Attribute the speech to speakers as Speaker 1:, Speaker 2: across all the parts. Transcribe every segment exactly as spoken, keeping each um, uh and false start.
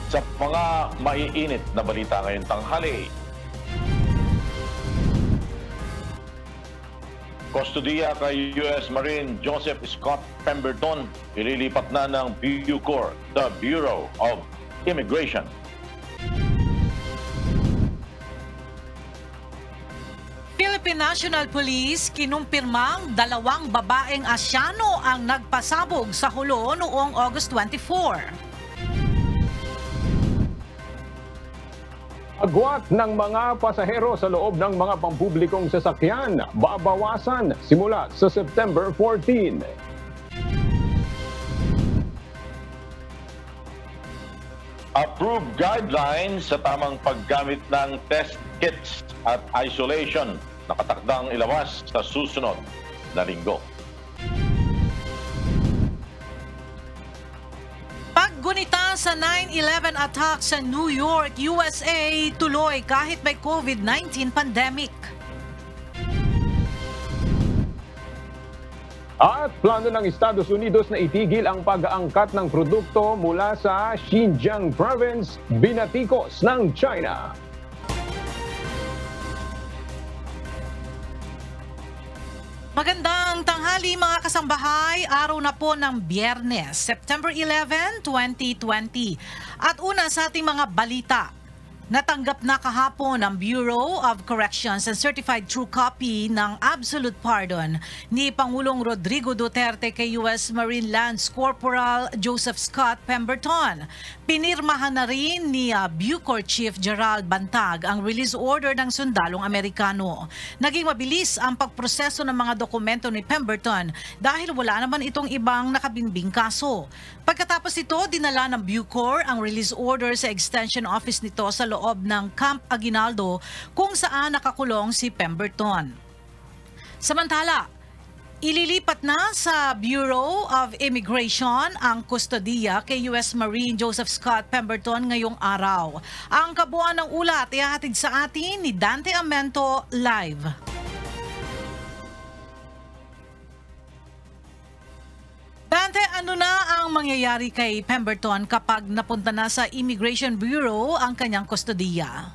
Speaker 1: sa mga maiinit na balita ngayong tanghali. Kustodiya kay U S Marine Joseph Scott Pemberton, ililipat na ng Bucor, the Bureau of Immigration.
Speaker 2: Philippine National Police kinumpirmang dalawang babaeng Asyano ang nagpasabog sa Hulo noong August twenty-four.
Speaker 3: Agwat ng mga pasahero sa loob ng mga pampublikong sasakyan babawasan simula sa September fourteen.
Speaker 1: Approved guidelines sa tamang paggamit ng test kits at isolation nakatakdang ilawas sa susunod na linggo.
Speaker 2: Paggunita sa nine eleven attack sa New York, U S A, tuloy kahit may COVID nineteen pandemic.
Speaker 3: At plano ng Estados Unidos na itigil ang pag-aangkat ng produkto mula sa Xinjiang Province, binatikos ng China.
Speaker 2: Magandang tanghali mga kasambahay, araw na po ng Biyernes, September eleventh, twenty twenty. At una sa ating mga balita, natanggap na kahapon ng Bureau of Corrections and Certified True Copy ng Absolute Pardon ni Pangulong Rodrigo Duterte kay U S Marine Lance Corporal Joseph Scott Pemberton. Pinirmahan na rin ni uh, Bucor Chief Gerald Bantag ang release order ng sundalong Amerikano. Naging mabilis ang pagproseso ng mga dokumento ni Pemberton dahil wala naman itong ibang nakabimbing kaso. Pagkatapos ito, dinala ng Bucor ang release order sa extension office nito sa loob ng Camp Aguinaldo kung saan nakakulong si Pemberton. Samantala, ililipat na sa Bureau of Immigration ang kustodiya kay U S Marine Joseph Scott Pemberton ngayong araw. Ang kabuuan ng ulat ihahatid sa atin ni Dante Amento live. Dante, ano na ang mangyayari kay Pemberton kapag napunta na sa Immigration Bureau ang kanyang kustodiya?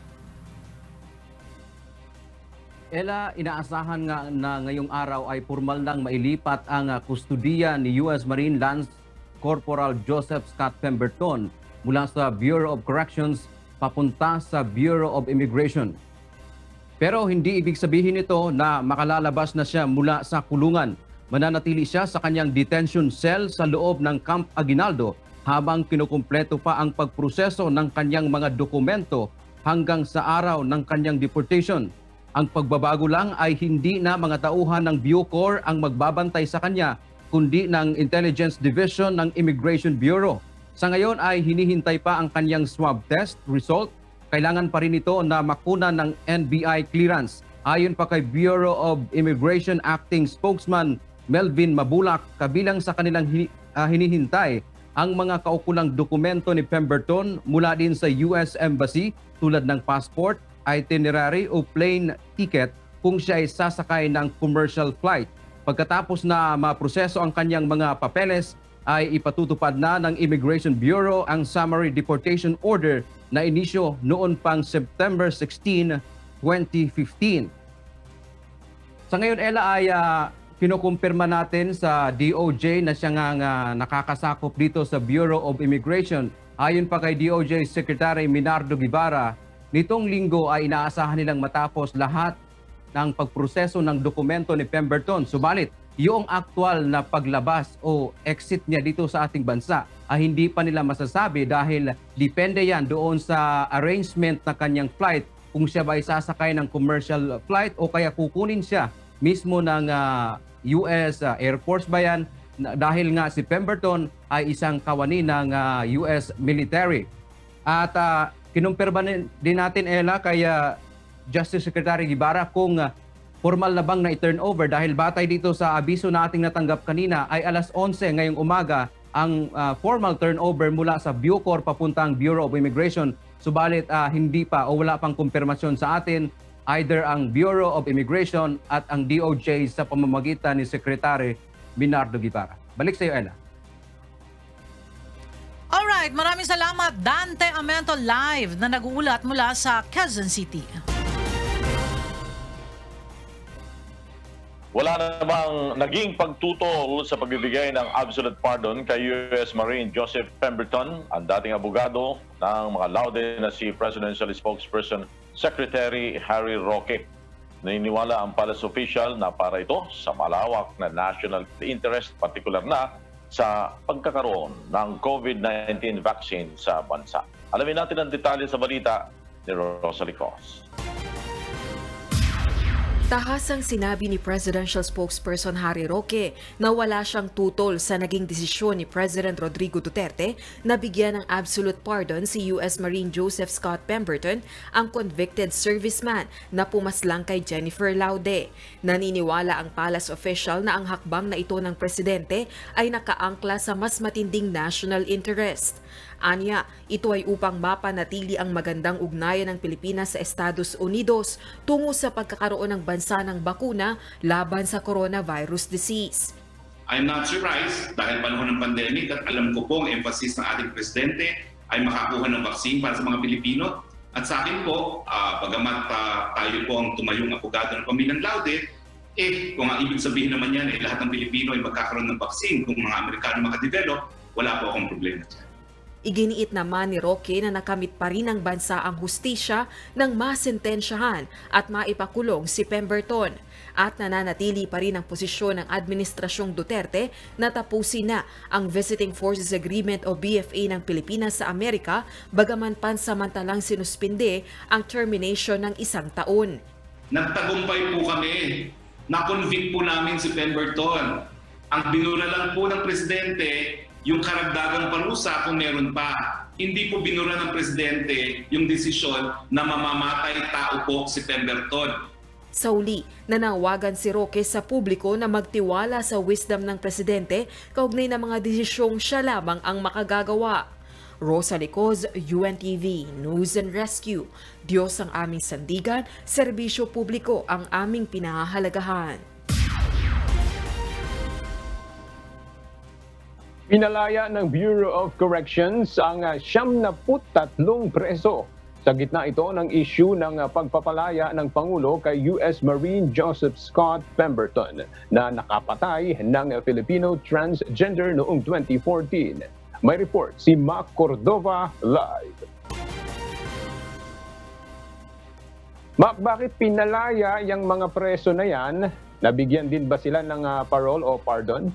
Speaker 4: Ella, inaasahan nga na ngayong araw ay formal nang mailipat ang kustodiya ni U S Marine Lance Corporal Joseph Scott Pemberton mula sa Bureau of Corrections papunta sa Bureau of Immigration. Pero hindi ibig sabihin nito na makalalabas na siya mula sa kulungan. Mananatili siya sa kanyang detention cell sa loob ng Camp Aguinaldo habang kinukumpleto pa ang pagproseso ng kanyang mga dokumento hanggang sa araw ng kanyang deportation. Ang pagbabago lang ay hindi na mga tauhan ng Bucor ang magbabantay sa kanya, kundi ng Intelligence Division ng Immigration Bureau. Sa ngayon ay hinihintay pa ang kanyang swab test result. Kailangan pa rin ito na makuna ng N B I clearance. Ayon pa kay Bureau of Immigration Acting Spokesman Melvin Mabulak, kabilang sa kanilang uh, hinihintay ang mga kaukulang dokumento ni Pemberton mula din sa U S Embassy tulad ng passport, itinerary o plane ticket kung siya ay sasakay ng commercial flight. Pagkatapos na maproseso ang kanyang mga papeles, ay ipatutupad na ng Immigration Bureau ang summary deportation order na inisyo noon pang September sixteenth, twenty fifteen. Sa ngayon, Ella, ay uh, kinukumpirma natin sa D O J na siya nga, nga nakakasakop dito sa Bureau of Immigration. Ayon pa kay D O J Secretary Minardo Guevara, nitong linggo ay inaasahan nilang matapos lahat ng pagproseso ng dokumento ni Pemberton. Subalit, yung aktual na paglabas o exit niya dito sa ating bansa ay hindi pa nila masasabi dahil depende yan doon sa arrangement na kanyang flight kung siya ba ay sasakay ng commercial flight o kaya kukunin siya mismo ng uh, U S uh, Air Force ba yan, dahil nga si Pemberton ay isang kawani ng uh, U S military. At uh, kinumpirma din natin, Ella, kay uh, Justice Secretary Guevara kung uh, formal na bang na-turn over dahil batay dito sa abiso na ating natanggap kanina ay alas onse ngayong umaga ang uh, formal turnover mula sa Bucor papuntang Bureau of Immigration. Subalit uh, hindi pa o wala pang kumpirmasyon sa atin either ang Bureau of Immigration at ang D O J sa pamamagitan ni Secretary Minardo Guevara. Balik sa iyo, Ella.
Speaker 2: Alright, maraming salamat, Dante Am Sacramento Live na nag-uulat mula sa Quezon City.
Speaker 1: Wala namang naging pagtutol sa pagbibigay ng absolute pardon kay U S Marine Joseph Pemberton, ang dating abogado ng mga laude na si Presidential Spokesperson Secretary Harry Roque. Naniniwala ang palace official na para ito sa malawak na national interest, partikular na sa pagkakaroon ng COVID nineteen vaccine sa bansa. Alamin natin ang detalye sa balita ni Rosalie Cos.
Speaker 5: Tahasang sinabi ni Presidential Spokesperson Harry Roque na wala siyang tutol sa naging desisyon ni President Rodrigo Duterte na bigyan ng absolute pardon si U S Marine Joseph Scott Pemberton, ang convicted serviceman na pumaslang kay Jennifer Laude. Naniniwala ang palace official na ang hakbang na ito ng presidente ay nakaangkla sa mas matinding national interest. Anya, ito ay upang mapanatili ang magandang ugnayan ng Pilipinas sa Estados Unidos tungo sa pagkakaroon ng bansa ng bakuna laban sa coronavirus disease.
Speaker 6: I'm not surprised dahil panahon ng pandemic at alam ko po ang emphasis ng ating presidente ay makakuha ng vaccine para sa mga Pilipino. At sa akin po, uh, bagamat uh, tayo po ang tumayong abogado ng pamilyang Laude, eh kung ang ibig sabihin naman yan, eh, lahat ng Pilipino ay magkakaroon ng vaccine kung mga Amerikano makadevelop, wala po akong problema dyan.
Speaker 5: Iginiit naman ni Roque na nakamit pa rin ng bansa ang hustisya ng masentensyahan at maipakulong si Pemberton. At nananatili pa rin ang posisyon ng Administrasyong Duterte na tapusin na ang Visiting Forces Agreement o B F A ng Pilipinas sa Amerika, bagaman pansamantalang sinuspinde ang termination ng isang taon.
Speaker 6: Nagtagumpay po kami. Na-convict po namin si Pemberton. Ang binura lang po ng presidente yung karagdagang parusa kung meron pa. Hindi po binura ng presidente yung desisyon na mamamatay tao po si Pemberton.
Speaker 5: Sa uli, nanawagan si Roque sa publiko na magtiwala sa wisdom ng presidente kaugnay ng mga desisyong siya lamang ang makagagawa. Rosalie Cos, U N T V News and Rescue. Diyos ang aming sandigan, serbisyo publiko ang aming pinahahalagahan.
Speaker 3: Pinalaya ng Bureau of Corrections ang siyam na tatlong preso. Sa gitna ito ng issue ng pagpapalaya ng Pangulo kay U S Marine Joseph Scott Pemberton na nakapatay ng Filipino transgender noong twenty fourteen. May report si Mac Cordova live. Mac, bakit pinalaya yung mga preso na yan? Nabigyan din ba sila ng uh, parole o pardon?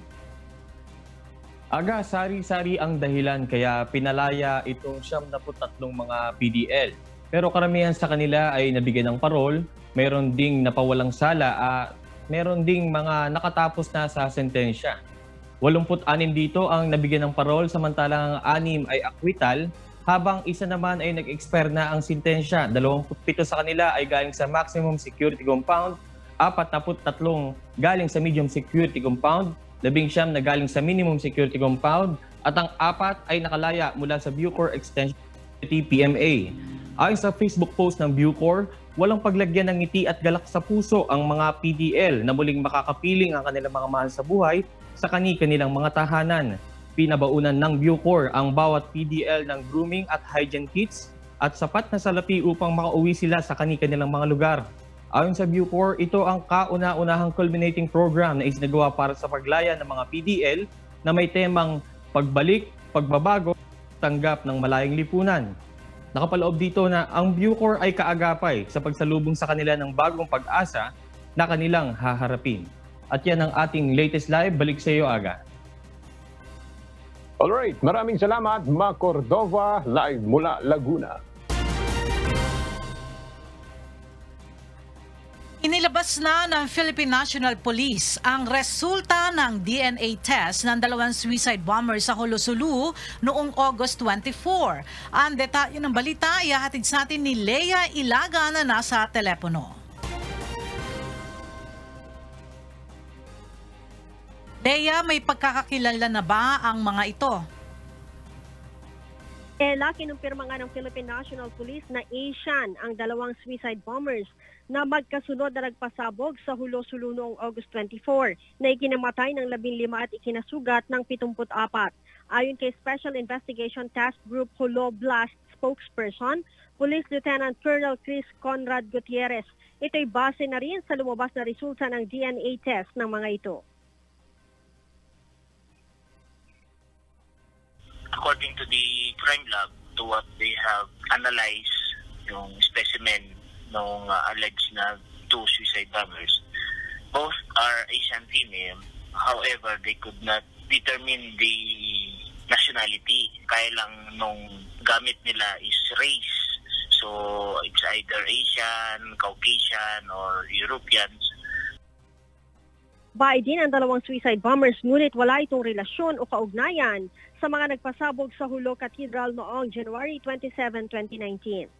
Speaker 7: Aga, sari-sari ang dahilan kaya pinalaya itong siyam na tatlong mga P D L. Pero karamihan sa kanila ay nabigyan ng parol, mayroon ding napawalang sala at mayroon ding mga nakatapos na sa sentensya. walumpu't anim dito ang nabigyan ng parol samantalang anim ay acquittal, habang isa naman ay nag-expire na ang sentensya. dalawampu't pito sa kanila ay galing sa maximum security compound, apatnapu't tatlong galing sa medium security compound, labing siyam na galing sa minimum security compound, at ang apat ay nakalaya mula sa Bucor Extension P M A. Ayon sa Facebook post ng Bucor, walang paglagyan ng ngiti at galak sa puso ang mga P D L na muling makakapiling ang kanilang mga mahal sa buhay sa kani-kanilang mga tahanan. Pinabaunan ng Bucor ang bawat P D L ng grooming at hygiene kits at sapat na salapi upang makauwi sila sa kani-kanilang mga lugar. Ayon sa Bucor, ito ang kauna-unahang culminating program na isinagawa para sa paglaya ng mga P D L na may temang pagbalik, pagbabago, tanggap ng malayang lipunan. Nakapaloob dito na ang Bucor ay kaagapay sa pagsalubong sa kanila ng bagong pag-asa na kanilang haharapin. At yan ang ating latest live. Balik sa iyo, Aga.
Speaker 3: Alright, maraming salamat, Ma Cordova, live mula Laguna.
Speaker 2: Inilabas na ng Philippine National Police ang resulta ng D N A test ng dalawang suicide bombers sa Hulosulu noong August twenty-four. Ang detalye ng balita ay ihahatid sa atin ni Leia Ilaga na nasa telepono. Leia, may pagkakakilala na ba ang mga ito?
Speaker 8: Ela, kinumpirma nga ng Philippine National Police na Asian ang dalawang suicide bombers na magkasunod na nagpasabog sa Hulosulu noong August twenty-four na ikinamatay ng labing lima at ikinasugat ng pitungput apat. Ayon kay Special Investigation Task Group Hulo Blast spokesperson, Police Lieutenant Colonel Chris Conrad Gutierrez. Ito'y base na rin sa lumabas na resulta ng D N A test ng mga ito.
Speaker 9: According to the crime lab, to what they have analyzed, yung specimen ng uh, alleged na two suicide bombers, both are Asian female. However, they could not determine the nationality. Kaya lang nung gamit nila is race. So, it's either Asian, Caucasian, or Europeans.
Speaker 8: Bahay din ang dalawang suicide bombers, ngunit wala itong relasyon o kaugnayan sa mga nagpasabog sa Hulo Cathedral noong January twenty-seventh, twenty nineteen.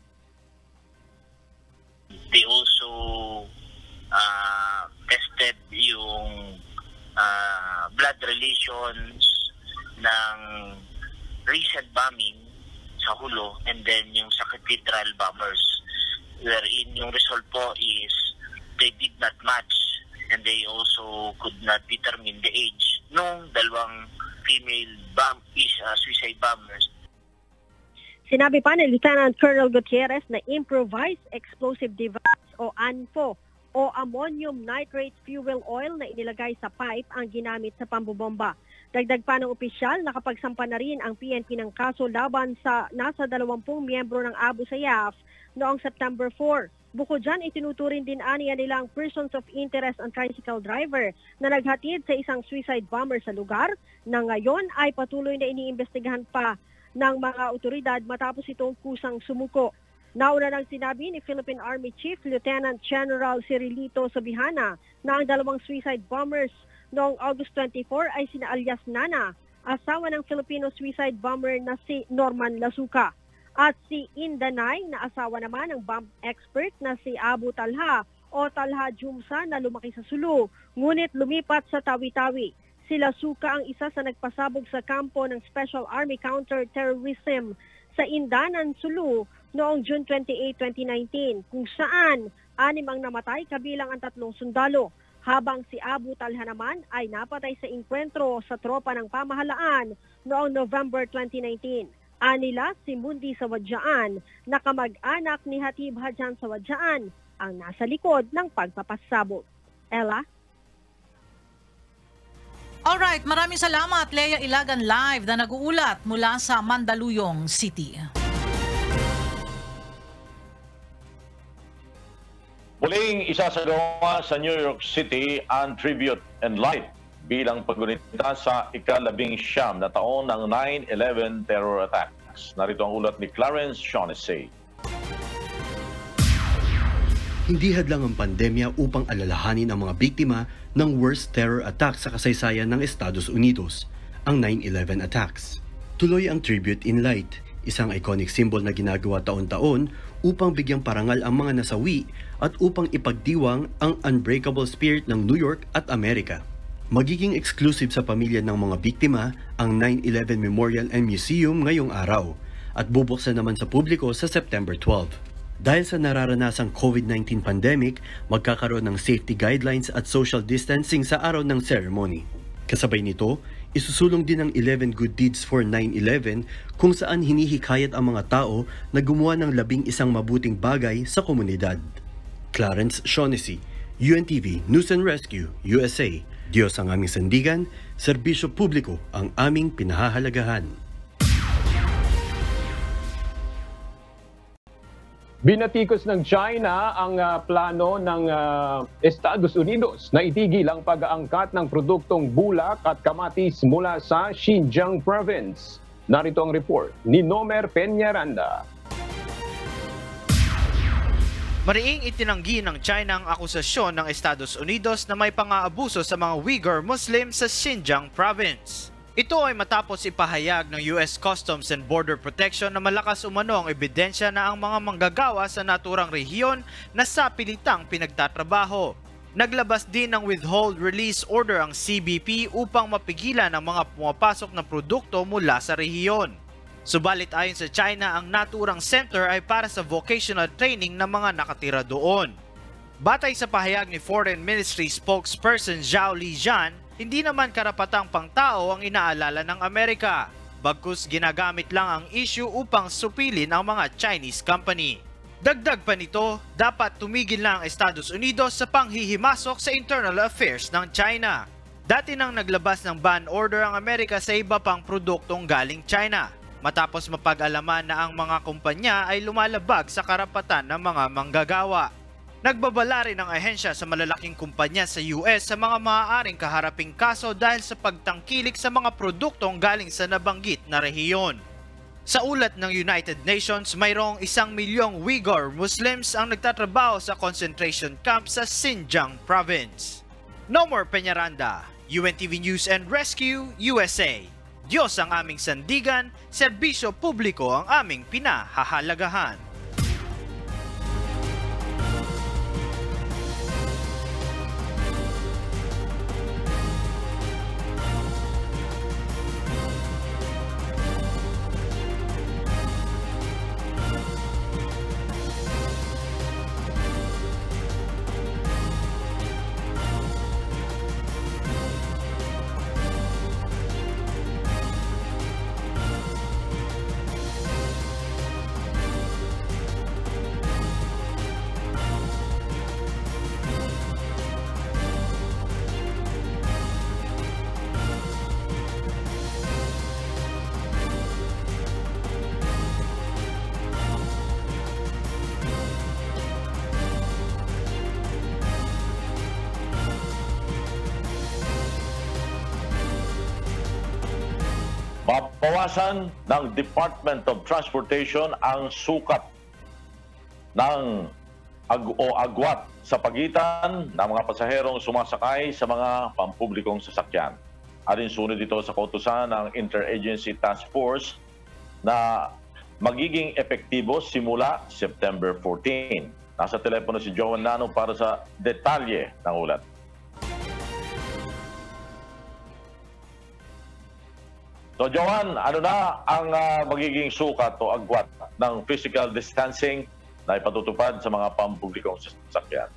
Speaker 9: They also uh, tested yung uh, blood relations ng recent bombing sa Hulo and then yung sa Cathedral bombers, wherein yung result po is they did not match and they also could not determine the age nung dalawang female bomb is uh, suicide bombers.
Speaker 8: Sinabi pa ni Lieutenant Colonel Gutierrez na improvised explosive device o A N F O o ammonium nitrate fuel oil na inilagay sa pipe ang ginamit sa pambobomba. Dagdag pa ng opisyal, nakapagsampa na rin ang P N P ng kaso laban sa nasa dalawampung miyembro ng Abu Sayyaf noong September four. Bukod dyan, itinuturing din aniya nilang persons of interest ang tricycle driver na naghatid sa isang suicide bomber sa lugar na ngayon ay patuloy na iniimbestigahan pa ng mga otoridad matapos itong kusang sumuko. Nauna nang sinabi ni Philippine Army Chief Lieutenant General Cirilito Sobihana na ang dalawang suicide bombers noong August twenty-fourth ay sina alias Nana, asawa ng Filipino suicide bomber na si Norman Lasuca, at si Indanay na asawa naman ng bomb expert na si Abu Talha o Talha Jumsa na lumaki sa Sulu, ngunit lumipat sa Tawi-Tawi. Si Lasuca ang isa sa nagpasabog sa kampo ng Special Army Counter-Terrorism sa Indanan, Sulu noong June twenty-eighth, twenty nineteen, kung saan anim ang namatay kabilang ang tatlong sundalo, habang si Abu Talha naman ay napatay sa inkwentro sa tropa ng pamahalaan noong November twenty nineteen. Anila si Mundi Sawadyaan na kamag-anak ni Hatib Hadjan Sawadyaan ang nasa likod ng pagpapasabog. Ella?
Speaker 2: Alright, maraming salamat Lea Ilagan live na nag-uulat mula sa Mandaluyong City.
Speaker 1: Muling isasagawa sa New York City ang tribute and light bilang paggunita sa ikalabing siyam na taon ng nine eleven terror attacks. Narito ang ulat ni Clarence Shaughnessy.
Speaker 10: Hindi hadlang ang pandemya upang alalahanin ang mga biktima ng worst terror attack sa kasaysayan ng Estados Unidos, ang nine eleven attacks. Tuloy ang tribute in light, isang iconic symbol na ginagawa taon-taon upang bigyang parangal ang mga nasawi at upang ipagdiwang ang unbreakable spirit ng New York at Amerika. Magiging exclusive sa pamilya ng mga biktima ang nine eleven Memorial and Museum ngayong araw at bubuksan naman sa publiko sa September twelfth. Dahil sa nararanasang COVID nineteen pandemic, magkakaroon ng safety guidelines at social distancing sa araw ng ceremony. Kasabay nito, isusulong din ang eleven good deeds for nine eleven kung saan hinihikayat ang mga tao na gumawa ng labing isang mabuting bagay sa komunidad. Clarence Shaughnessy, U N T V News and Rescue, U S A. Diyos ang aming sandigan, serbisyo publiko ang aming pinahahalagahan.
Speaker 3: Binatikos ng China ang uh, plano ng uh, Estados Unidos na itigil ang pag-aangkat ng produktong bulak at kamatis mula sa Xinjiang Province. Narito ang report ni Nomer Peñaranda.
Speaker 11: Mariing itinanggi ng China ang akusasyon ng Estados Unidos na may pang-aabuso sa mga Uyghur Muslim sa Xinjiang Province. Ito ay matapos ipahayag ng U S Customs and Border Protection na malakas umano ang ebidensya na ang mga manggagawa sa naturang rehiyon na sa pilitang pinagtatrabaho. Naglabas din ng withhold release order ang C B P upang mapigilan ang mga pumapasok na produkto mula sa rehiyon. Subalit ayon sa China, ang naturang center ay para sa vocational training ng mga nakatira doon. Batay sa pahayag ni Foreign Ministry spokesperson Zhao Lijian, hindi naman karapatang pangtao ang inaalala ng Amerika. bagkus ginagamit lang ang issue upang supilin ang mga Chinese company. Dagdag pa nito, dapat tumigil na ang Estados Unidos sa panghihimasok sa internal affairs ng China. Dati nang naglabas ng ban order ang Amerika sa iba pang produktong galing China, matapos mapag-alaman na ang mga kumpanya ay lumalabag sa karapatan ng mga manggagawa. Nagbabala rin ang ahensya sa malalaking kumpanya sa U S sa mga maaaring kaharaping kaso dahil sa pagtangkilik sa mga produktong galing sa nabanggit na rehiyon. Sa ulat ng United Nations, mayroong isang milyong Uyghur Muslims ang nagtatrabaho sa concentration camp sa Xinjiang Province. Nomor Peñaranda, U N T V News and Rescue, U S A. Diyos ang aming sandigan, serbisyo publiko ang aming pinahahalagahan.
Speaker 1: Mabawasan ng Department of Transportation ang sukat ng ag o agwat sa pagitan ng mga pasaherong sumasakay sa mga pampublikong sasakyan. Alinsunod dito sa kautusan ng Interagency Task Force na magiging epektibo simula September fourteen. Nasa telepono si Joan Nano para sa detalye ng ulat. So Joan, ano na ang uh, magiging sukat o agwat ng physical distancing na ipatutupad sa mga pampublikong sasakyan?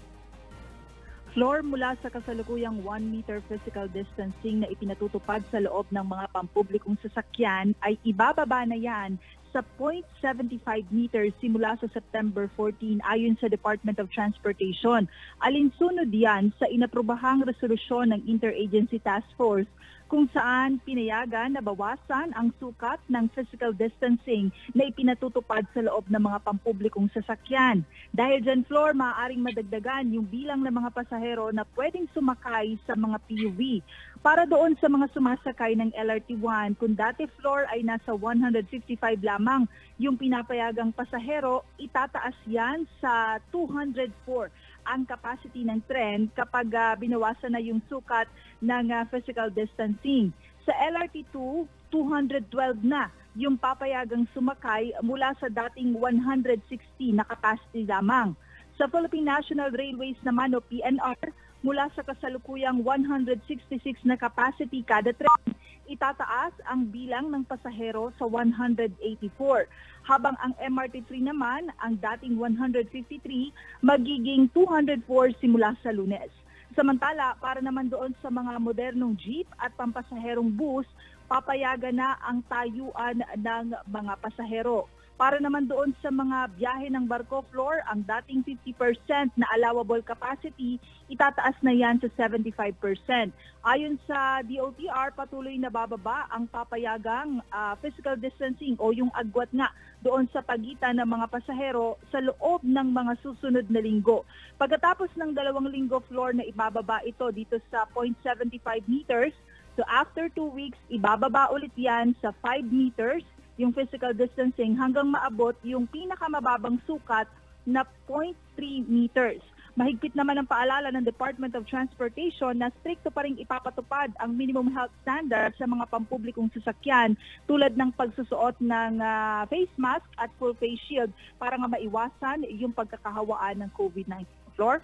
Speaker 12: Floor, mula sa kasalukuyang one meter physical distancing na ipinatutupad sa loob ng mga pampublikong sasakyan ay ibababa na yan sa zero point seven five meters simula sa September fourteen ayon sa Department of Transportation. Alinsunod yan sa inaprobahang resolusyon ng Interagency Task Force kung saan pinayagan na bawasan ang sukat ng physical distancing na ipinatutupad sa loob ng mga pampublikong sasakyan. Dahil dyan, Floor, maaaring madagdagan yung bilang ng mga pasahero na pwedeng sumakay sa mga P U V. Para doon sa mga sumasakay ng L R T one, kung dati, Floor, ay nasa one hundred fifty-five lamang yung pinapayagang pasahero, itataas yan sa two hundred four ang capacity ng tren kapag uh, binawasan na yung sukat ng uh, physical distancing. Sa L R T two, two hundred twelve na yung papayagang sumakay mula sa dating one hundred sixty na capacity lamang. Sa Philippine National Railways naman o P N R, mula sa kasalukuyang one hundred sixty-six na capacity kada tren, itataas ang bilang ng pasahero sa one hundred eighty-four. Habang ang M R T three naman, ang dating one hundred fifty-three, magiging two hundred four simula sa Lunes. Samantala, para naman doon sa mga modernong jeep at pampasaherong bus, papayagan na ang tayuan ng mga pasahero. Para naman doon sa mga biyahe ng barko, Floor, ang dating fifty percent na allowable capacity, itataas na yan sa seventy-five percent. Ayon sa D O T R, patuloy na bababa ang papayagang uh, physical distancing o yung agwat nga doon sa pagitan ng mga pasahero sa loob ng mga susunod na linggo. Pagkatapos ng dalawang linggo, Floor, na ibababa ito dito sa zero point seven five meters, so after two weeks, ibababa ulit yan sa five meters, yung physical distancing hanggang maabot yung pinakamababang sukat na zero point three meters. Mahigpit naman ang paalala ng Department of Transportation na stricto pa rin ipapatupad ang minimum health standard sa mga pampublikong sasakyan tulad ng pagsusuot ng uh, face mask at full face shield para nga maiwasan yung pagkakahawaan ng COVID nineteen. Floor?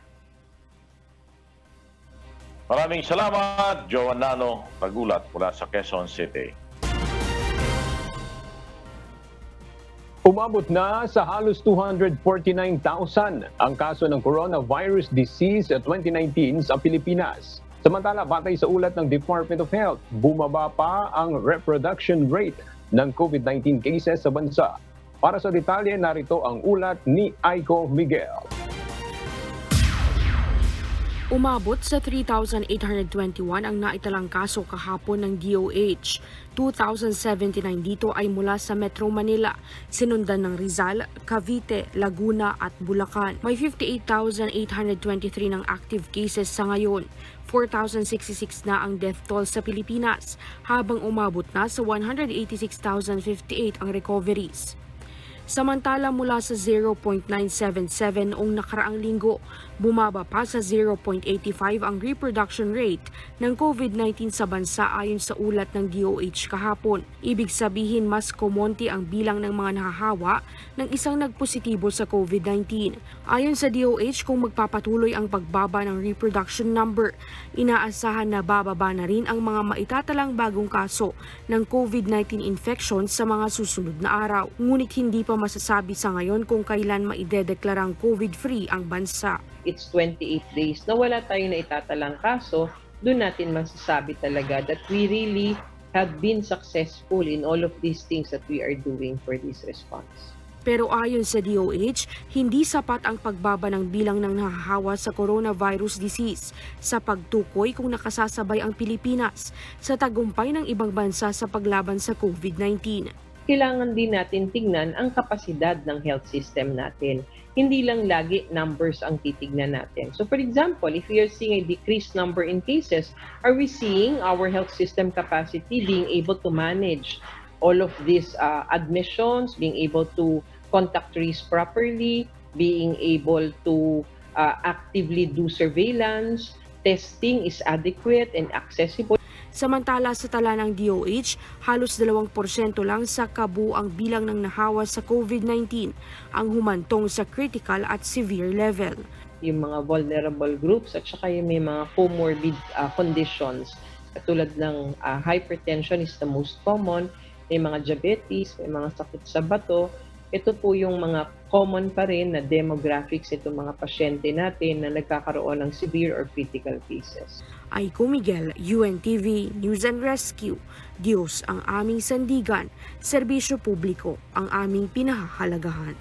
Speaker 1: Maraming salamat, Joan Nano, nagulat mula sa Quezon City.
Speaker 3: Umabot na sa halos two hundred forty-nine thousand ang kaso ng coronavirus disease twenty nineteen sa Pilipinas. Samantala, batay sa ulat ng Department of Health, bumaba pa ang reproduction rate ng COVID nineteen cases sa bansa. Para sa detalye, narito ang ulat ni Aiko Miguel.
Speaker 13: Umabot sa three thousand eight hundred twenty-one ang naitalang kaso kahapon ng D O H. two thousand seventy-nine dito ay mula sa Metro Manila, sinundan ng Rizal, Cavite, Laguna at Bulacan. May fifty-eight thousand eight hundred twenty-three ng active cases sa ngayon. four thousand sixty-six na ang death toll sa Pilipinas, habang umabot na sa one hundred eighty-six thousand fifty-eight ang recoveries. Samantala mula sa zero point nine seven seven noong nakaraang linggo, bumaba pa sa zero point eight five ang reproduction rate ng COVID nineteen sa bansa ayon sa ulat ng D O H kahapon. Ibig sabihin mas kumonti ang bilang ng mga nahahawa ng isang nagpositibo sa COVID nineteen. Ayon sa D O H, kung magpapatuloy ang pagbaba ng reproduction number, inaasahan na bababa na rin ang mga maitatalang bagong kaso ng COVID nineteen infection sa mga susunod na araw. Ngunit hindi pa masasabi sa ngayon kung kailan maidedeklarang COVID-free ang bansa.
Speaker 14: It's twenty-eight days na wala tayong naitatalang kaso, doon natin masasabi talaga that we really have been successful in all of these things that we are doing for this response.
Speaker 13: Pero ayon sa D O H, hindi sapat ang pagbaba ng bilang ng nahahawa sa coronavirus disease sa pagtukoy kung nakasasabay ang Pilipinas sa tagumpay ng ibang bansa sa paglaban sa COVID nineteen.
Speaker 14: Kailangan din natin tingnan ang kapasidad ng health system natin. Hindi lang lagi numbers ang titignan natin. So for example, if we are seeing a decreased number in cases, are we seeing our health system capacity being able to manage all of these uh, admissions, being able to contact trace properly, being able to uh, actively do surveillance, testing is adequate and accessible.
Speaker 13: Samantala sa tala ng D O H, halos dalawang porsyento lang sa kabuang bilang ng nahawa sa COVID nineteen ang humantong sa critical at severe level.
Speaker 14: Yung mga vulnerable groups at saka yung may mga comorbid uh, conditions, katulad ng uh, hypertension is the most common, may mga diabetes, may mga sakit sa bato. Ito po yung mga common pa rin na demographics itong mga pasyente natin na nagkakaroon ng severe or critical cases.
Speaker 13: Aiko Miguel, U N T V News and Rescue. Diyos ang aming sandigan, serbisyo publiko ang aming pinahahalagahan.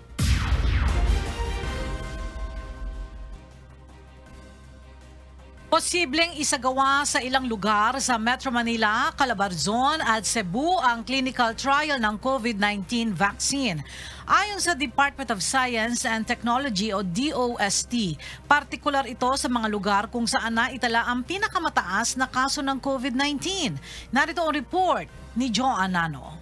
Speaker 2: Posibleng isagawa sa ilang lugar sa Metro Manila, Calabarzon at Cebu ang clinical trial ng COVID nineteen vaccine. Ayon sa Department of Science and Technology o D O S T, partikular ito sa mga lugar kung saan naitala ang pinakamataas na kaso ng COVID nineteen. Narito ang report ni Joe Anano.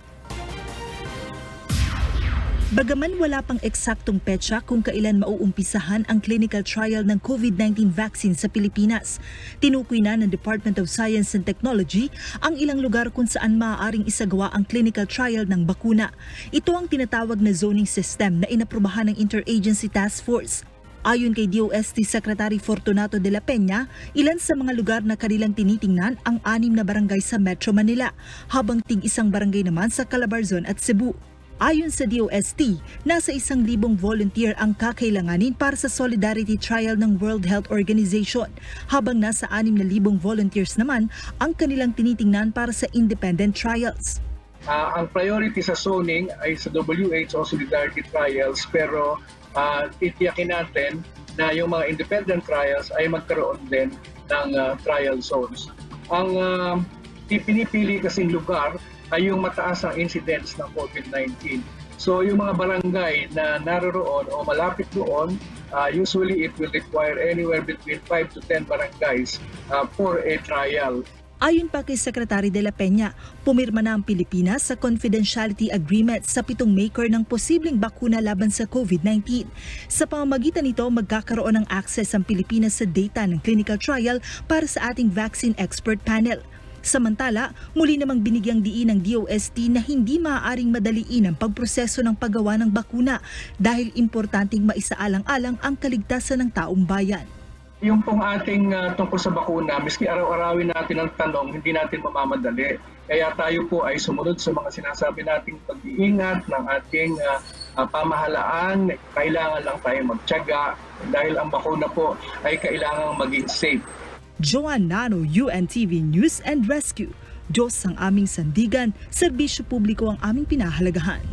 Speaker 15: Bagaman wala pang eksaktong petsa kung kailan mauumpisahan ang clinical trial ng COVID nineteen vaccine sa Pilipinas, tinukoy na ng Department of Science and Technology ang ilang lugar kung saan maaaring isagawa ang clinical trial ng bakuna. Ito ang tinatawag na zoning system na inaprubahan ng Interagency Task Force. Ayon kay D O S T Secretary Fortunato de la Peña, ilan sa mga lugar na kanilang tinitingnan ang anim na barangay sa Metro Manila, habang tig isang barangay naman sa Calabarzon at Cebu. Ayon sa D O S T, nasa isang libong volunteer ang kakailanganin para sa Solidarity Trial ng World Health Organization, habang nasa anim na libong volunteers naman ang kanilang tinitingnan para sa independent trials.
Speaker 16: Uh, ang priority sa zoning ay sa W H O Solidarity Trials, pero uh, itiyakin natin na yung mga independent trials ay magkaroon din ng uh, trial zones. Ang uh, pinipili kasing lugar ay yung mataas ang incidence ng COVID nineteen. So yung mga barangay na naroroon o malapit doon, uh, usually it will require anywhere between five to ten barangays uh, for a trial.
Speaker 15: Ayon pa kay Secretary de la Peña, pumirma na ang Pilipinas sa confidentiality agreement sa pitong maker ng posibleng bakuna laban sa COVID nineteen. Sa pamamagitan nito, magkakaroon ng access ang Pilipinas sa data ng clinical trial para sa ating vaccine expert panel. Samantala, muli namang binigyang diin ng D O S T na hindi maaaring madaliin ang pagproseso ng paggawa ng bakuna dahil importanteng maisaalang-alang ang kaligtasan ng taong bayan.
Speaker 16: Yung pong ating uh, tungkol sa bakuna, miski araw-arawin natin ang tanong, hindi natin mamamadali. Kaya tayo po ay sumunod sa mga sinasabi nating pag-iingat ng ating uh, uh, pamahalaan. Kailangan lang tayo magtiyaga dahil ang bakuna po ay kailangang maging safe.
Speaker 15: Joan Nano, U N T V News and Rescue. Diyos ang aming sandigan, serbisyo publiko ang aming pinahalagahan.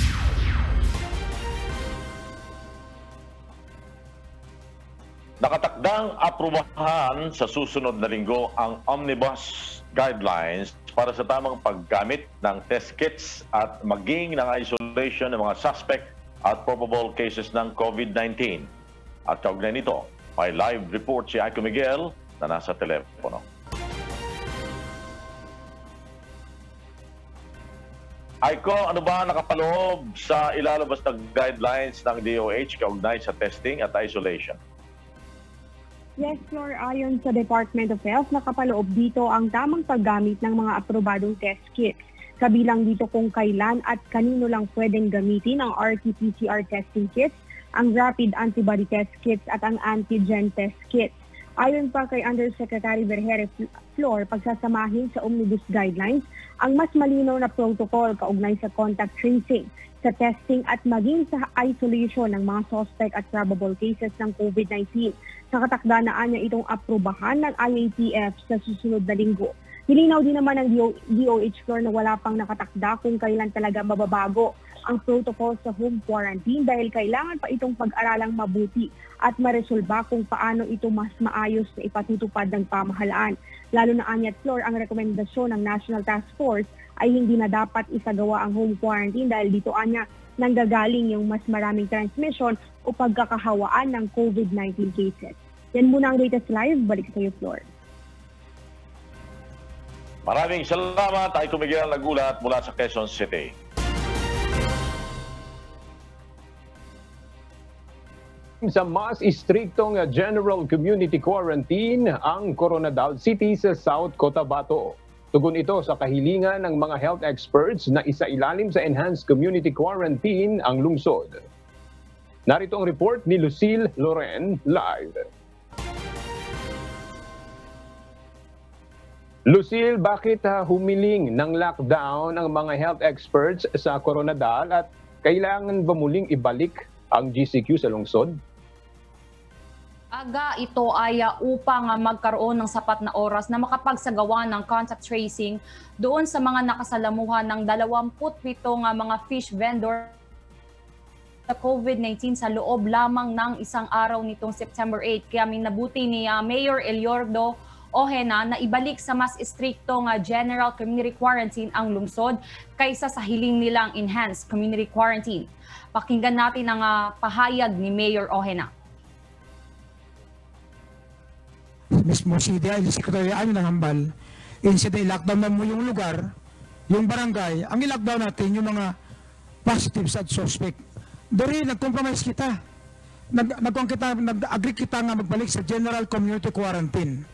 Speaker 1: Nakatakdang aprubahan sa susunod na linggo ang Omnibus Guidelines para sa tamang paggamit ng test kits at maging ng isolation ng mga suspect at probable cases ng COVID nineteen. At kaugnay nito, may live report si Aiko Miguel na nasa telepono. Aiko, ano ba nakapaloob sa ilalabas na guidelines ng D O H kaugnay sa testing at isolation?
Speaker 8: Yes, Flor, ayon sa Department of Health, nakapaloob dito ang tamang paggamit ng mga aprobadong test kits. Kabilang dito kung kailan at kanino lang pwedeng gamitin ang R T P C R testing kits, ang rapid antibody test kits at ang antigen test kits. Ayon pa kay Undersecretary Vergere Flor, pagsasamahin sa Omnibus Guidelines ang mas malinaw na protocol kaugnay sa contact tracing, sa testing at maging sa isolation ng mga suspect at probable cases ng COVID nineteen. Nakatakda na niya itong aprubahan ng I A T F sa susunod na linggo. Nilinaw din naman ng D O H Flor na wala pang nakatakda kung kailan talaga mababago ang protocol sa home quarantine dahil kailangan pa itong pag-aralang mabuti at maresolba kung paano ito mas maayos na ipatutupad ng pamahalaan. Lalo na anyat Flor, ang rekomendasyon ng National Task Force ay hindi na dapat isagawa ang home quarantine dahil dito anya nanggagaling yung mas maraming transmission o pagkakahawaan ng COVID nineteen cases. Yan muna ang latest live. Balik sa iyo, Flor.
Speaker 1: Maraming salamat. Aiko Miguel nagulat mula sa Quezon City.
Speaker 3: Sa mas istriktong general community quarantine ang Coronadal City sa South Cotabato. Tugon ito sa kahilingan ng mga health experts na isailalim sa enhanced community quarantine ang lungsod. Narito ang report ni Lucille Loren live. Lucille, bakit uh, humiling ng lockdown ang mga health experts sa Coronadal at kailangan ba muling ibalik ang G C Q sa lungsod?
Speaker 17: Aga ito ay uh, upang uh, magkaroon ng sapat na oras na makapagsagawa ng contact tracing doon sa mga nakasalamuhan ng dalawampu't pitong uh, mga fish vendor sa COVID nineteen sa loob lamang ng isang araw nitong September eighth. Kaya minabuti ni uh, Mayor Eliordo Ojena na ibalik sa mas istriktong uh, general community quarantine ang lungsod kaysa sa hiling nilang enhanced community quarantine. Pakinggan natin ang uh, pahayag ni Mayor Ojena.
Speaker 18: Mismo si D I L Secretary ano ng hambal, instead ay lockdown na mo yung lugar, yung barangay, ang i-lockdown natin yung mga positives at suspect. Dori, nag-compromise kita. Nag kita, nag-agree kita nga magbalik sa general community quarantine.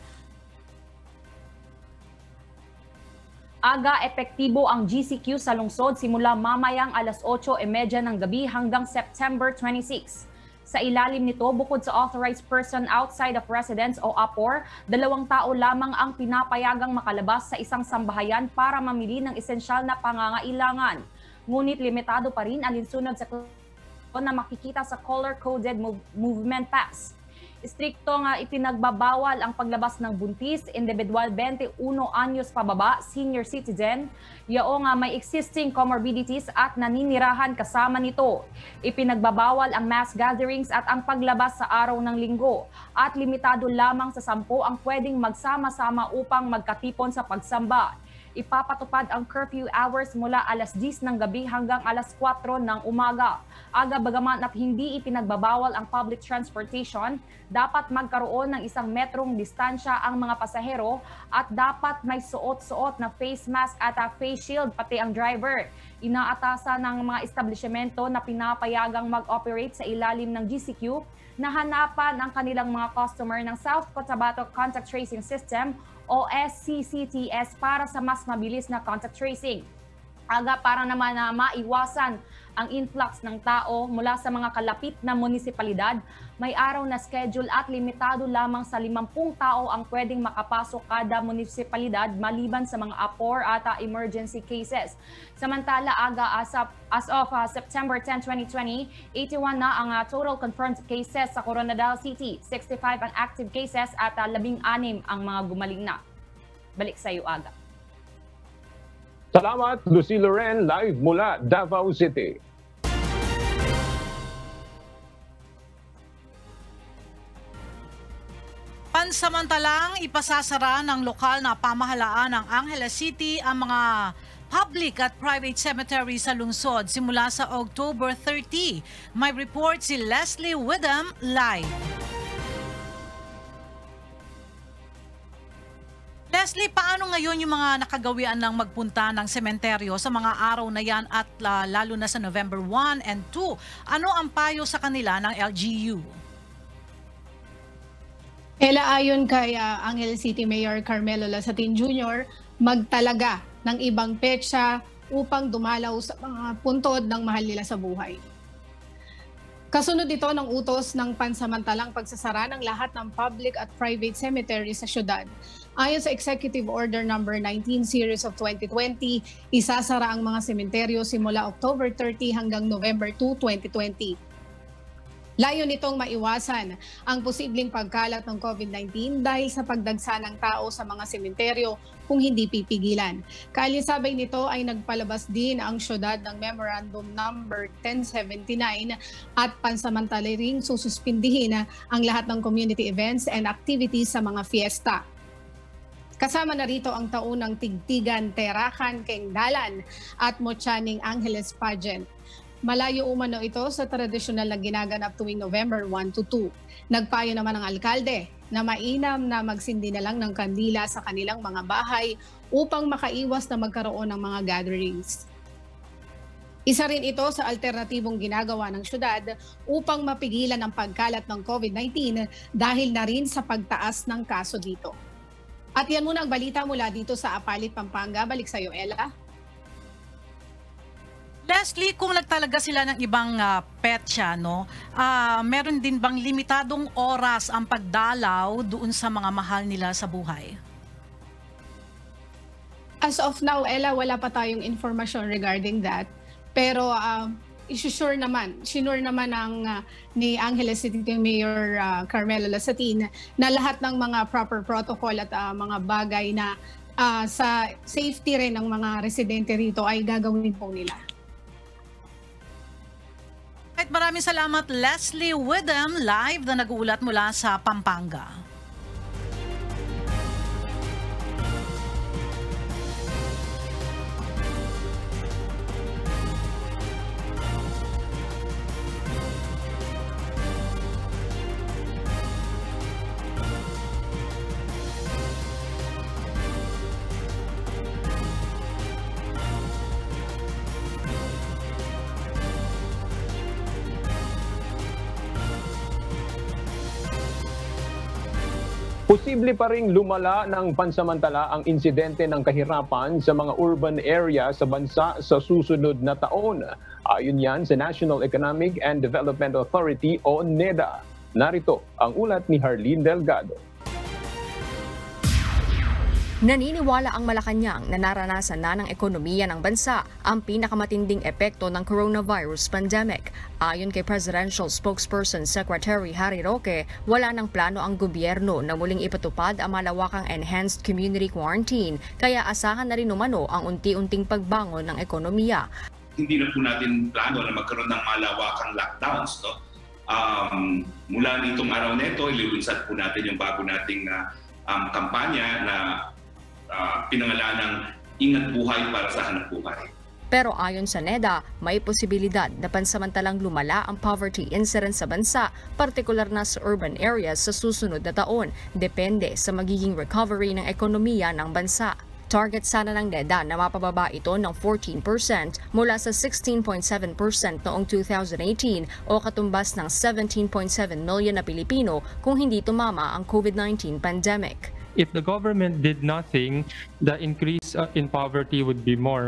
Speaker 17: Aga epektibo ang G C Q sa lungsod simula mamayang alas otso trenta ng gabi hanggang September twenty-sixth. Sa ilalim nito, bukod sa authorized person outside of residence o A P O R, dalawang tao lamang ang pinapayagang makalabas sa isang sambahayan para mamili ng esensyal na pangangailangan. Ngunit limitado pa rin ang linsunod sa na makikita sa color-coded move movement pass. Istrikto nga ipinagbabawal ang paglabas ng buntis, individual twenty-one anyos pababa, senior citizen, yaong nga may existing comorbidities at naninirahan kasama nito. Ipinagbabawal ang mass gatherings at ang paglabas sa araw ng linggo at limitado lamang sa sampo ang pwedeng magsama-sama upang magkatipon sa pagsamba. Ipapatupad ang curfew hours mula alas diyes ng gabi hanggang alas kwatro ng umaga. Aga bagaman at hindi ipinagbabawal ang public transportation, dapat magkaroon ng isang metrong distansya ang mga pasahero at dapat may suot-suot na face mask at face shield pati ang driver. Inaatasan ng mga establishmento na pinapayagang mag-operate sa ilalim ng G C Q na hanapan ang kanilang mga customer ng South Cotabato Contact Tracing System o S C C T S para sa mas mabilis na contact tracing. Aga para naman na maiwasan ang influx ng tao mula sa mga kalapit na munisipalidad, may araw na schedule at limitado lamang sa limampung tao ang pwedeng makapasok kada munisipalidad maliban sa mga A P O R at uh, emergency cases. Samantala, aga as of, as of uh, September tenth, twenty twenty, eighty-one na ang uh, total confirmed cases sa Coronadal City, sixty-five ang active cases at uh, labing-anim ang mga gumaling na. Balik sa iyo, Aga.
Speaker 3: Salamat, Lucy Loren, live mula Davao City.
Speaker 2: Pansamantalang ipasasara ng lokal na pamahalaan ng Angeles City ang mga public at private cemetery sa lungsod simula sa October thirtieth. May report si Leslie Widham live. Leslie, paano ngayon yung mga nakagawian ng magpunta ng sementeryo sa mga araw na yan at uh, lalo na sa November one and two? Ano ang payo sa kanila ng L G U?
Speaker 19: Ela, ayon kay uh, Angeles City Mayor Carmelo Lasatin Junior, magtalaga ng ibang petsa upang dumalaw sa mga puntod ng mahal nila sa buhay. Kasunod ito ng utos ng pansamantalang pagsasara ng lahat ng public at private cemetery sa syudad. Ayon sa Executive Order number nineteen series of twenty twenty, isasara ang mga sementeryo simula October thirtieth hanggang November second, twenty twenty. Layo nitong maiwasan ang posibleng pagkalat ng COVID nineteen dahil sa pagdagsa ng tao sa mga sementeryo kung hindi pipigilan. Kaalisabay nito ay nagpalabas din ang syudad ng Memorandum number ten seventy-nine at pansamantala ring sususpindihin ang lahat ng community events and activities sa mga fiesta. Kasama na rito ang taunang Tigtigan, Terakan, Kengdalan at Mochaning Angeles Pageant. Malayo umano ito sa tradisyonal na ginaganap tuwing November one to two. Nagpayo naman ang alkalde na mainam na magsindi na lang ng kandila sa kanilang mga bahay upang makaiwas na magkaroon ng mga gatherings. Isa rin ito sa alternatibong ginagawa ng syudad upang mapigilan ang pagkalat ng COVID nineteen dahil na rin sa pagtaas ng kaso dito. At yan muna ang balita mula dito sa Apalit, Pampanga. Balik sa iyo, Ella.
Speaker 2: Leslie, kung nagtalaga sila ng ibang uh, petsa, no, uh, meron din bang limitadong oras ang pagdalaw doon sa mga mahal nila sa buhay?
Speaker 19: As of now, Ella, wala pa tayong information regarding that. Pero uh, isusure naman, sinure naman ng, uh, ni Angeles City Mayor uh, Carmelo Lasatin na lahat ng mga proper protocol at uh, mga bagay na uh, sa safety rin ng mga residente rito ay gagawin po nila.
Speaker 2: Maraming salamat, Leslie Widham, live na nag-uulat mula sa Pampanga.
Speaker 3: Posible pa ring lumala ng pansamantala ang insidente ng kahirapan sa mga urban area sa bansa sa susunod na taon. Ayon yan sa National Economic and Development Authority o NEDA. Narito ang ulat ni Harleen Delgado.
Speaker 20: Naniniwala ang Malacanang na naranasan na ng ekonomiya ng bansa ang pinakamatinding epekto ng coronavirus pandemic. Ayon kay Presidential Spokesperson Secretary Harry Roque, wala ng plano ang gobyerno na muling ipatupad ang malawakang enhanced community quarantine, kaya asahan na rin umano ang unti-unting pagbangon ng ekonomiya.
Speaker 6: Hindi na po natin plano na magkaroon ng malawakang lockdowns. No? Um, mula nitong araw na ito, ililunsad po natin yung bago nating uh, um, kampanya na Uh, pinangalan ng Ingat Buhay para sa Hanap Buhay.
Speaker 20: Pero ayon sa NEDA, may posibilidad na pansamantalang lumala ang poverty incidence sa bansa, partikular na sa urban areas sa susunod na taon, depende sa magiging recovery ng ekonomiya ng bansa. Target sana ng NEDA na mapababa ito ng fourteen percent mula sa sixteen point seven percent noong two thousand eighteen o katumbas ng seventeen point seven million na Pilipino kung hindi tumama ang COVID nineteen pandemic.
Speaker 21: If the government did nothing, the increase uh, in poverty would be more.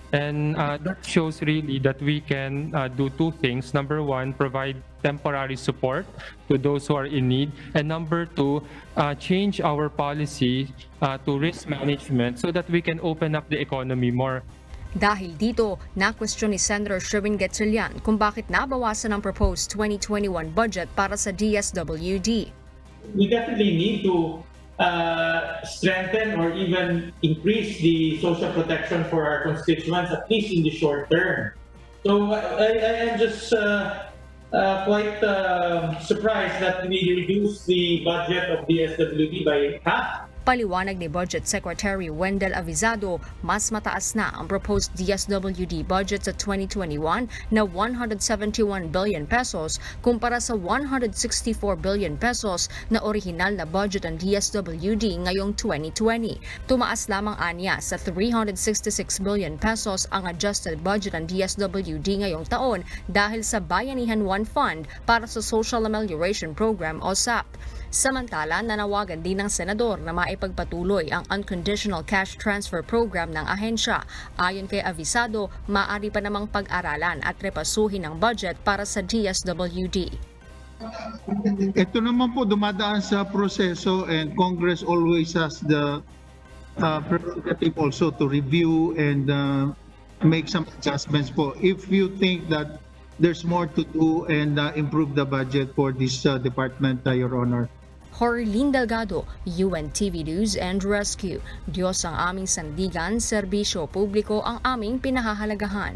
Speaker 21: And uh, that shows really that we can uh, do two things. Number one, provide temporary support to those who are in need. And number two, uh, change our policy uh, to risk management so that we can open up the economy more.
Speaker 20: Dahil dito, na-question ni Senator Sherwin Gatchalian kung bakit nabawasan ang proposed twenty twenty-one budget para sa D S W D.
Speaker 22: We definitely need to uh, strengthen or even increase the social protection for our constituents, at least in the short term. So I, I am just uh, uh, quite uh, surprised that we reduced the budget of D S W D by half.
Speaker 20: Paliwanag ni Budget Secretary Wendell Avisado, mas mataas na ang proposed D S W D budget sa twenty twenty-one na one hundred seventy-one billion pesos kumpara sa one hundred sixty-four billion pesos na orihinal na budget ng D S W D ngayong twenty twenty. Tumaas lamang anya sa three hundred sixty-six billion pesos ang adjusted budget ng D S W D ngayong taon dahil sa Bayanihan One Fund para sa Social Amelioration Program o S A P. Samantala, nanawagan din ng senador na maipagpatuloy ang Unconditional Cash Transfer Program ng ahensya. Ayon kay Avisado, maaari pa namang pag-aralan at repasuhin ang budget para sa D S W D.
Speaker 23: Ito naman po dumadaan sa proseso, and Congress always has the uh, prerogative also to review and uh, make some adjustments po if you think that there's more to do and uh, improve the budget for this uh, department, uh, Your Honor.
Speaker 20: Horlin Delgado, U N T V News and Rescue. Diyos ang aming sandigan, serbisyo publiko ang aming pinahahalagahan.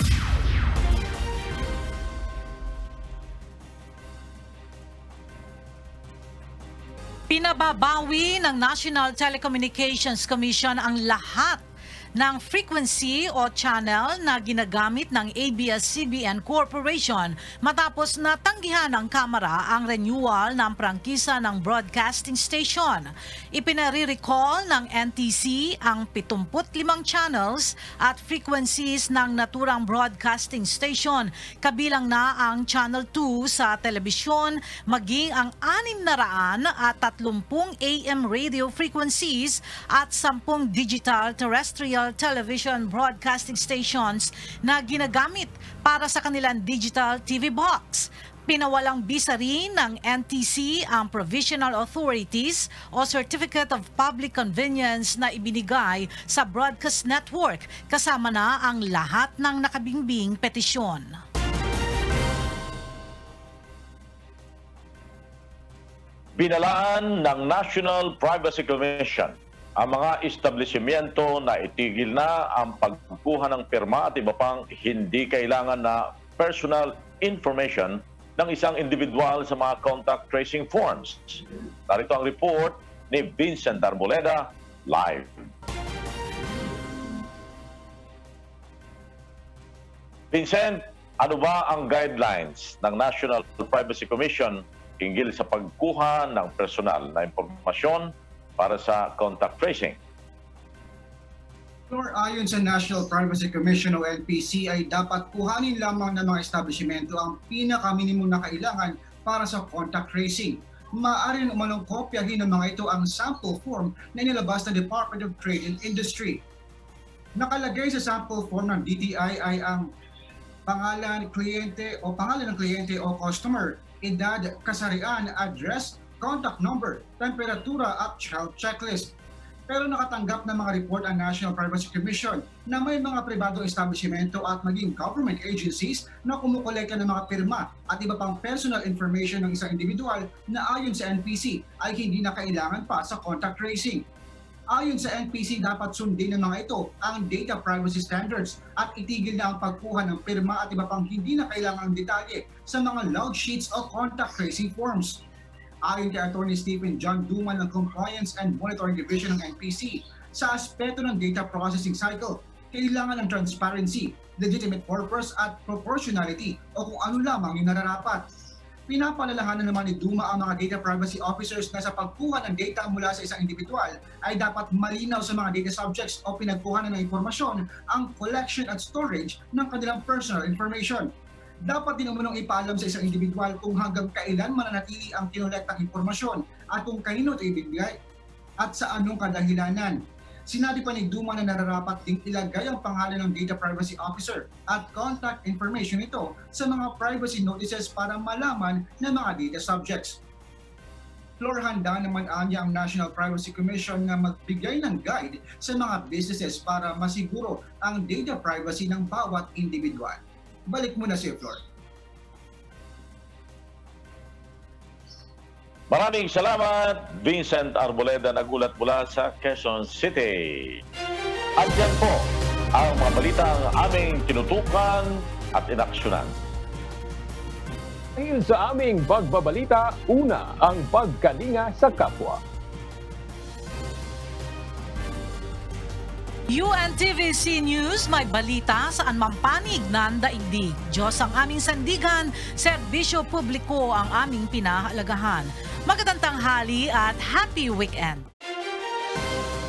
Speaker 2: Pinababawi ng National Telecommunications Commission ang lahat ng frequency o channel na ginagamit ng A B S C B N Corporation matapos natanggihan ng Kamara ang renewal ng prangkisa ng broadcasting station. Ipinare-recall ng N T C ang pituput limang channels at frequencies ng naturang broadcasting station, kabilang na ang Channel two sa telebisyon, maging ang anim na raan at tatlumpung A M radio frequencies at sampung digital terrestrial television broadcasting stations na ginagamit para sa kanilang digital T V box. Pinawalang bisa rin ng N T C ang Provisional Authorities o Certificate of Public Convenience na ibinigay sa broadcast network, kasama na ang lahat ng nakabingbing petisyon.
Speaker 1: Binalaan ng National Privacy Commission ang mga establishmento na itigil na ang pagkuha ng pirma at iba pang hindi kailangan na personal information ng isang individual sa mga contact tracing forms. Narito ang report ni Vincent Arboleda, live. Vincent, ano ba ang guidelines ng National Privacy Commission hinggil sa pagkuha ng personal na impormasyon para sa contact tracing?
Speaker 24: Ayon sa National Privacy Commission o N P C ay dapat kuhanin lamang ng mga establishmento ang pinaka-minimum na kailangan para sa contact tracing. Maaari rin umanong kopyahin ng mga ito ang sample form na inilabas ng Department of Trade and Industry. Nakalagay sa sample form ng D T I ay ang pangalan, kliyente o pangalan ng kliyente o customer, edad, kasarian, address, contact number, temperatura at health checklist. Pero nakatanggap ng mga report ang National Privacy Commission na may mga pribadong establishmento at maging government agencies na kumukolekta ng mga pirma at iba pang personal information ng isang individual na ayon sa N P C ay hindi na kailangan pa sa contact tracing. Ayon sa N P C, dapat sundin ng mga ito ang data privacy standards at itigil na ang pagkuha ng pirma at iba pang hindi na kailangan ng detalye sa mga log sheets o contact tracing forms. Ayon kay Attorney Stephen John Duman ng Compliance and Monitoring Division ng N P C, sa aspeto ng data processing cycle, kailangan ng transparency, legitimate purpose at proportionality o kung ano lamang yung nararapat. Pinapalalahanan naman ni Duma ang mga data privacy officers na sa pagkuha ng data mula sa isang individual ay dapat malinaw sa mga data subjects o pinagkuhanan ng impormasyon ang collection at storage ng kanilang personal information. Dapat din umunong ipaalam sa isang individual kung hanggang kailan mananatili ang kinolektang impormasyon at kung kanino ito ibibigay at sa anong kadahilanan. Sinabi pa ni Duma na nararapat ding ilagay ang pangalan ng data privacy officer at contact information nito sa mga privacy notices para malaman ng mga data subjects. Flor, handa naman anya ang National Privacy Commission na magbigay ng guide sa mga businesses para masiguro ang data privacy ng bawat individual. Balik muna si Flor.
Speaker 1: Maraming salamat, Vincent Arboleda, nagulat mula sa Quezon City. At yan po ang mga balitang aming tinutukan at inaksyonan.
Speaker 3: Ngayon sa aming pagbabalita, una ang pagkalinga sa kapwa.
Speaker 2: U N T V C News, may balita saan mampanig ng daigdig. Diyos ang aming sandigan, serbisyo publiko ang aming pinahalagahan. Magandang tanghali at happy weekend!